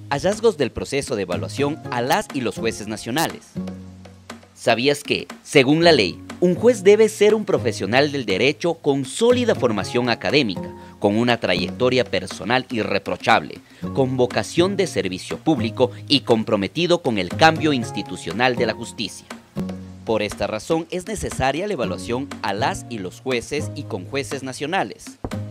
Hallazgos del proceso de evaluación a las y los jueces nacionales. ¿Sabías que, según la ley, un juez debe ser un profesional del derecho con sólida formación académica, con una trayectoria personal irreprochable, con vocación de servicio público y comprometido con el cambio institucional de la justicia? Por esta razón es necesaria la evaluación a las y los jueces y con jueces nacionales.